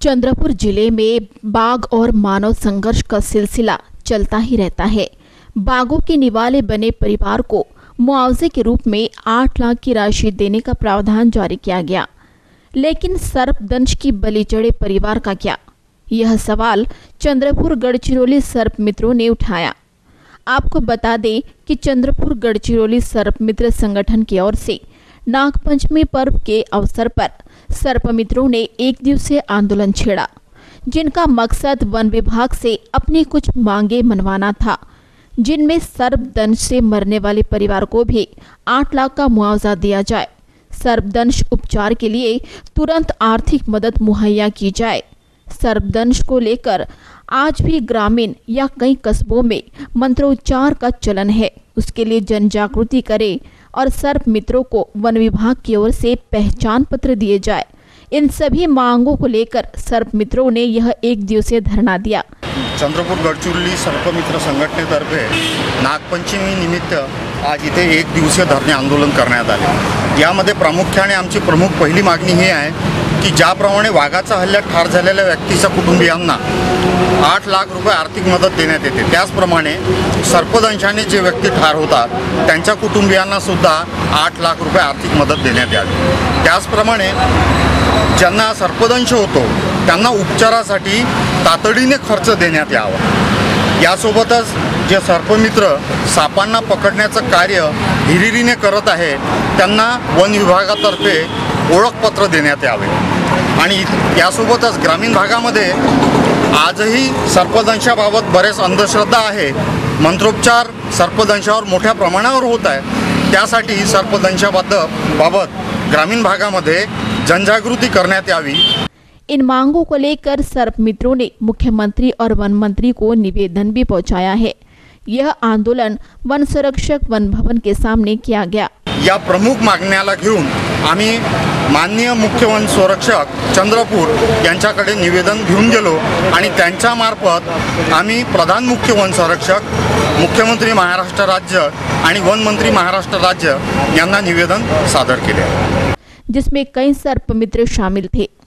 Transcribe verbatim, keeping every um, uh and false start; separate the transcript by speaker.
Speaker 1: चंद्रपुर जिले में बाघ और मानव संघर्ष का सिलसिला चलता ही रहता है। बाघों के निवाले बने परिवार को मुआवजे के रूप में आठ लाख की राशि देने का प्रावधान जारी किया गया, लेकिन सर्पदंश की बलि चढ़े परिवार का क्या? यह सवाल चंद्रपुर गढ़चिरौली सर्प मित्रों ने उठाया। आपको बता दें कि चंद्रपुर गढ़चिरौली सर्प मित्र संगठन की ओर से नागपंचमी पर्व के अवसर पर सर्प मित्रों ने एक दिवसीय आंदोलन छेड़ा, जिनका मकसद वन विभाग से अपनी कुछ मांगे मनवाना था, जिनमें सर्पदंश से मरने वाले परिवार को भी आठ लाख का मुआवजा दिया जाए, सर्पदंश उपचार के लिए तुरंत आर्थिक मदद मुहैया की जाए। सर्पदंश को लेकर आज भी ग्रामीण या कई कस्बों में मंत्रोच्चार का चलन है, उसके लिए जन जागृति करें और सर्प मित्रों को वन विभाग की ओर से पहचान पत्र दिए जाए। इन सभी मांगों को लेकर सर्प मित्रों ने यह एक दिवसीय धरना दिया।
Speaker 2: चंद्रपूर गढ़चिरौली सर्प मित्र संघटनेतर्फे नागपंचमी निमित्त आज इथे एक दिवसीय धरणे आंदोलन करण्यात आले। यामध्ये प्रामुख्याने आमची प्रमुख पहिली मागणी ही आहे की ज्याप्रमाणे वाघाचा हल्ल्यात ठार झालेल्या व्यक्तीच्या कुटुंबियांना आठ लाख रुपये आर्थिक मदत देण्यात येते, त्याचप्रमाणे सर्पदंशाने जे व्यक्ती ठार होतात त्यांच्या कुटुंबियांना सुद्धा आठ लाख रुपये आर्थिक मदत देण्यात यावी। त्याचप्रमाणे ज्यांना सर्पदंश होतो त्यांना उपचारासाठी तातडीने खर्च देण्यात यावा। यासोबतच जे सर्पमित्र सापांना पकडण्याचं कार्य हिरिरीने करत आहे त्यांना वन विभागातर्फे ओळखपत्र देण्यात यावे। आणि यासोबतच ग्रामीण भागामध्ये आजही सर्पदंशाबाबत बरेच अंधश्रद्धा आहे, मंत्रोपचार सर्पदंशावर मोठ्या प्रमाणावर होत आहे, त्यासाठी सर्पदंशाबाबत बाबत ग्रामीण भागामध्ये जनजागृती करण्यात यावी।
Speaker 1: इन मांगों को लेकर सर्प मित्रों ने मुख्यमंत्री और वन मंत्री को निवेदन भी पहुंचाया है। यह आंदोलन वन संरक्षक वन भवन के सामने किया गया।
Speaker 2: या प्रमुख मागण्याला घेऊन आम्ही माननीय मुख्य वन संरक्षक चंद्रपूर यांच्याकडे निवेदन घेऊन गेलो आणि त्यांच्या मार्फत आम्ही प्रधान मुख्य वन संरक्षक, मुख्यमंत्री महाराष्ट्र राज्य आणि वन मंत्री महाराष्ट्र राज्य यांना निवेदन सादर केले,
Speaker 1: जिसमें कई सर्प मित्र शामिल थे।